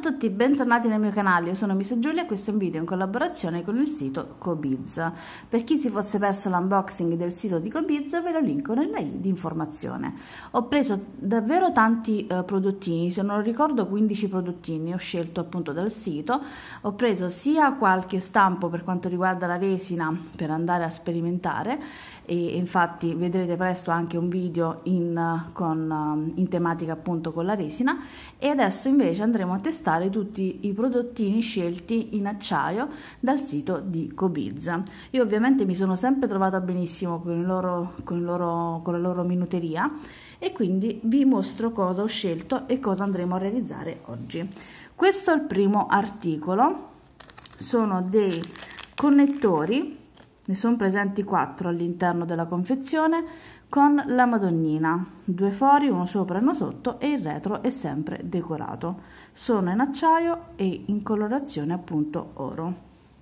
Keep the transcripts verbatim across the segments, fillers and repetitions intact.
a tutti, bentornati nel mio canale, io sono Miss Giulia e questo è un video in collaborazione con il sito Cobiz. Per chi si fosse perso l'unboxing del sito di Cobiz ve lo linko nella i di informazione. Ho preso davvero tanti eh, prodottini, se non ricordo quindici prodottini, ho scelto appunto dal sito. Ho preso sia qualche stampo per quanto riguarda la resina per andare a sperimentare e infatti vedrete presto anche un video in, con, in tematica appunto con la resina, e adesso invece andremo a testare tutti i prodottini scelti in acciaio dal sito di Cobiz. Io ovviamente mi sono sempre trovata benissimo con, il loro, con, il loro, con la loro minuteria e quindi vi mostro cosa ho scelto e cosa andremo a realizzare oggi. Questo è il primo articolo, sono dei connettori, ne sono presenti quattro all'interno della confezione con la Madonnina, due fori, uno sopra e uno sotto, e il retro è sempre decorato. Sono in acciaio e in colorazione appunto oro.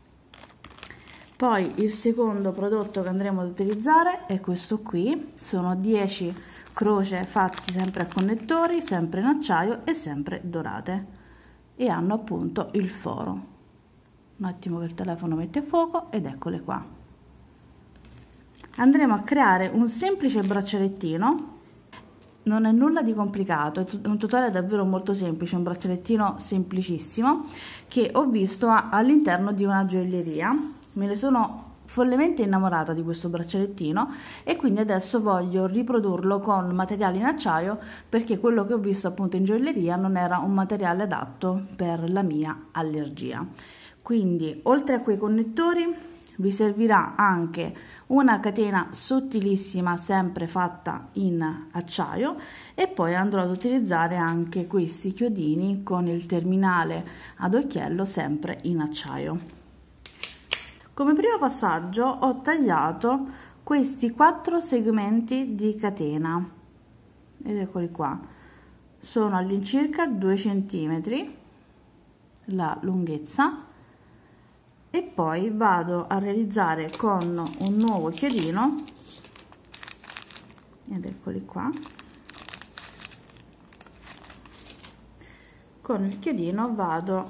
Poi il secondo prodotto che andremo ad utilizzare è questo qui, sono dieci croce fatti sempre a connettori, sempre in acciaio e sempre dorate, e hanno appunto il foro. Un attimo che il telefono mette a fuoco ed eccole qua. Andremo a creare un semplice braccialettino, non è nulla di complicato, è un tutorial davvero molto semplice, un braccialettino semplicissimo che ho visto all'interno di una gioielleria. Me ne sono follemente innamorata di questo braccialettino e quindi adesso voglio riprodurlo con materiali in acciaio, perché quello che ho visto appunto in gioielleria non era un materiale adatto per la mia allergia. Quindi oltre a quei connettori vi servirà anche una catena sottilissima sempre fatta in acciaio, e poi andrò ad utilizzare anche questi chiodini con il terminale ad occhiello sempre in acciaio. Come primo passaggio ho tagliato questi quattro segmenti di catena ed eccoli qua, sono all'incirca due centimetri la lunghezza, e poi vado a realizzare con un nuovo chiodino, ed eccoli qua, con il chiodino vado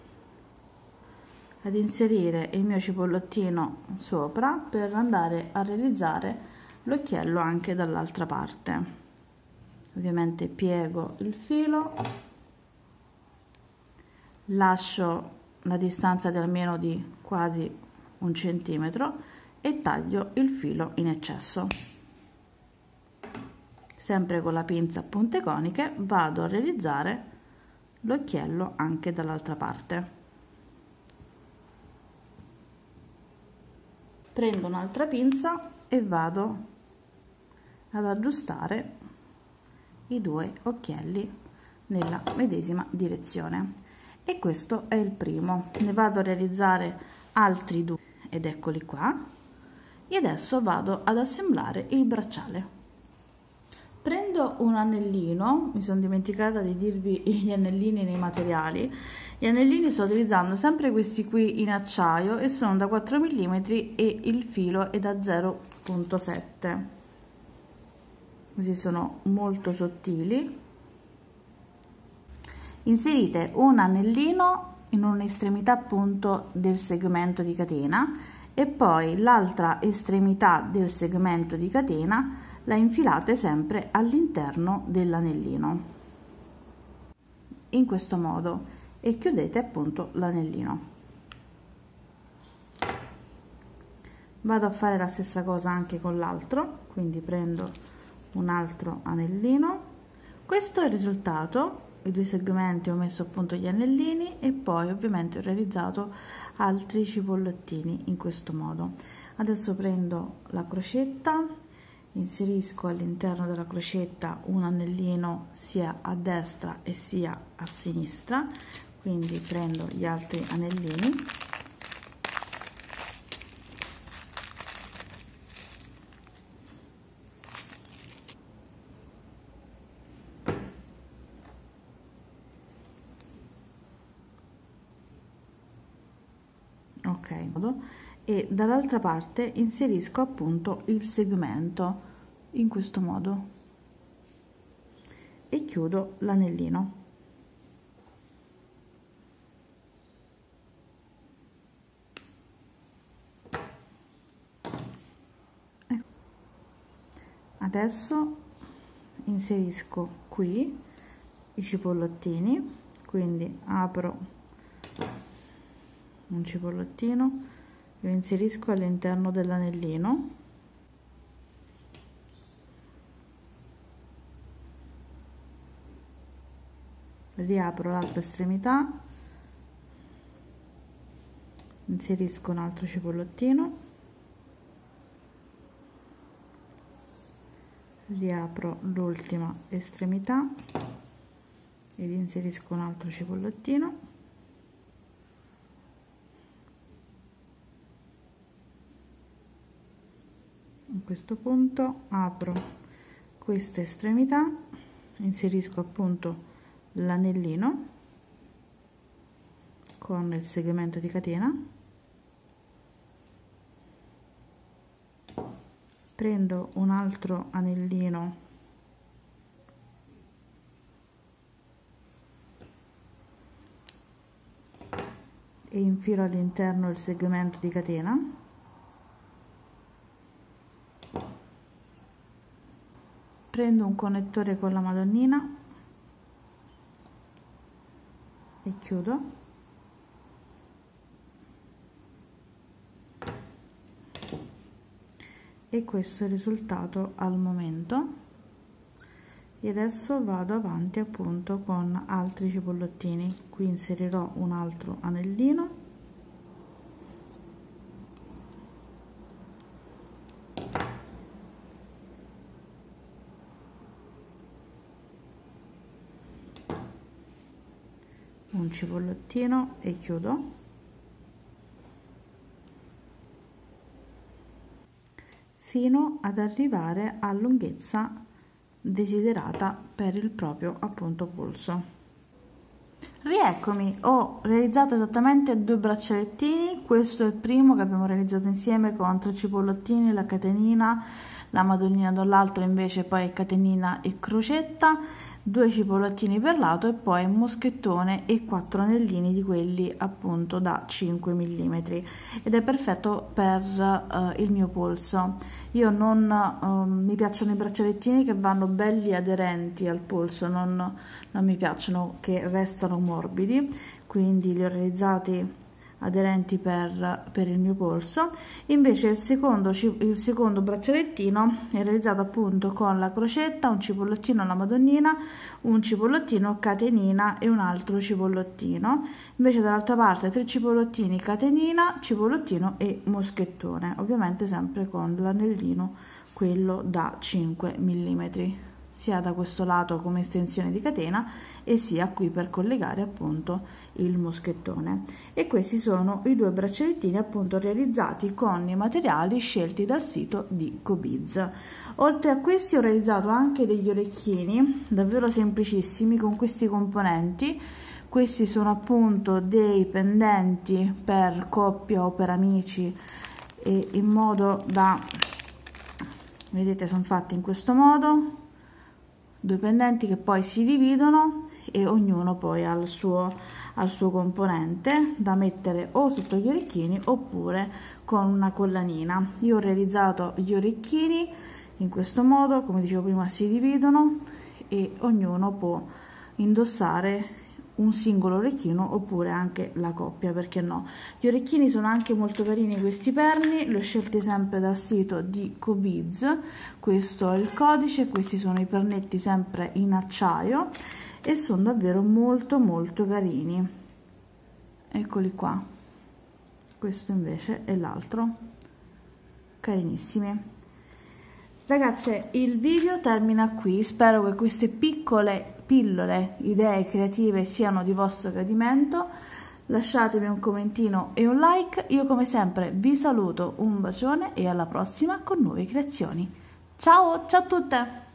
ad inserire il mio cipollottino sopra per andare a realizzare l'occhiello anche dall'altra parte. Ovviamente piego il filo, lascio la distanza di almeno di quasi un centimetro e taglio il filo in eccesso. Sempre con la pinza a punte coniche vado a realizzare l'occhiello anche dall'altra parte. Prendo un'altra pinza e vado ad aggiustare i due occhielli nella medesima direzione. E questo è il primo, ne vado a realizzare altri due ed eccoli qua, e adesso vado ad assemblare il bracciale. Prendo un anellino, mi sono dimenticata di dirvi gli anellini nei materiali. Gli anellini sto utilizzando sempre questi qui in acciaio e sono da quattro millimetri e il filo è da zero virgola sette, così sono molto sottili. Inserite un anellino in un'estremità appunto del segmento di catena e poi l'altra estremità del segmento di catena la infilate sempre all'interno dell'anellino in questo modo e chiudete appunto l'anellino. Vado a fare la stessa cosa anche con l'altro, quindi prendo un altro anellino. Questo è il risultato. I due segmenti ho messo appunto gli anellini e poi ovviamente ho realizzato altri cipollottini in questo modo. Adesso prendo la crocetta, inserisco all'interno della crocetta un anellino sia a destra e sia a sinistra, quindi prendo gli altri anellini ok, e dall'altra parte inserisco appunto il segmento in questo modo e chiudo l'anellino. Adesso inserisco qui i cipollottini, quindi apro un cipollottino, lo inserisco all'interno dell'anellino, riapro l'altra estremità, inserisco un altro cipollottino, riapro l'ultima estremità ed inserisco un altro cipollottino, a questo punto apro questa estremità, inserisco appunto l'anellino con il segmento di catena, prendo un altro anellino e infilo all'interno il segmento di catena, prendo un connettore con la madonnina e chiudo, e questo è il risultato al momento. E adesso vado avanti appunto con altri cipollottini. Qui inserirò un altro anellino, un cipollottino e chiudo, fino ad arrivare a lunghezza desiderata per il proprio appunto polso. Rieccomi, ho realizzato esattamente due braccialettini. Questo è il primo che abbiamo realizzato insieme con tre cipollottini, la catenina, la madonnina dall'altro invece poi catenina e crocetta, due cipollottini per lato e poi un moschettone e quattro anellini di quelli appunto da cinque millimetri, ed è perfetto per uh, il mio polso. Io non uh, mi piacciono i braccialettini che vanno belli aderenti al polso, non, non mi piacciono che restano morbidi, quindi li ho realizzati aderenti per, per il mio polso. Invece il secondo, il secondo braccialettino è realizzato appunto con la crocetta, un cipollottino alla madonnina, un cipollottino catenina e un altro cipollottino. Invece dall'altra parte tre cipollottini catenina, cipollottino e moschettone, ovviamente sempre con l'anellino quello da cinque millimetri, sia da questo lato come estensione di catena e sia qui per collegare appunto il moschettone. E questi sono i due braccialettini appunto realizzati con i materiali scelti dal sito di Cobiz. Oltre a questi ho realizzato anche degli orecchini davvero semplicissimi con questi componenti. Questi sono appunto dei pendenti per coppia o per amici, e in modo da, vedete, sono fatti in questo modo, due pendenti che poi si dividono e ognuno poi ha il suo, al suo componente da mettere o sotto gli orecchini oppure con una collanina. Io ho realizzato gli orecchini in questo modo, come dicevo prima, si dividono e ognuno può indossare un singolo orecchino oppure anche la coppia, perché no. Gli orecchini sono anche molto carini, questi perni li ho scelti sempre dal sito di Cobiz. Questo è il codice, questi sono i pernetti sempre in acciaio e sono davvero molto molto carini. Eccoli qua, questo invece è l'altro, carinissimi. Ragazze, il video termina qui. Spero che queste piccole pillole, idee creative siano di vostro gradimento. Lasciatemi un commentino e un like. Io come sempre vi saluto, un bacione e alla prossima con nuove creazioni. Ciao, ciao a tutte!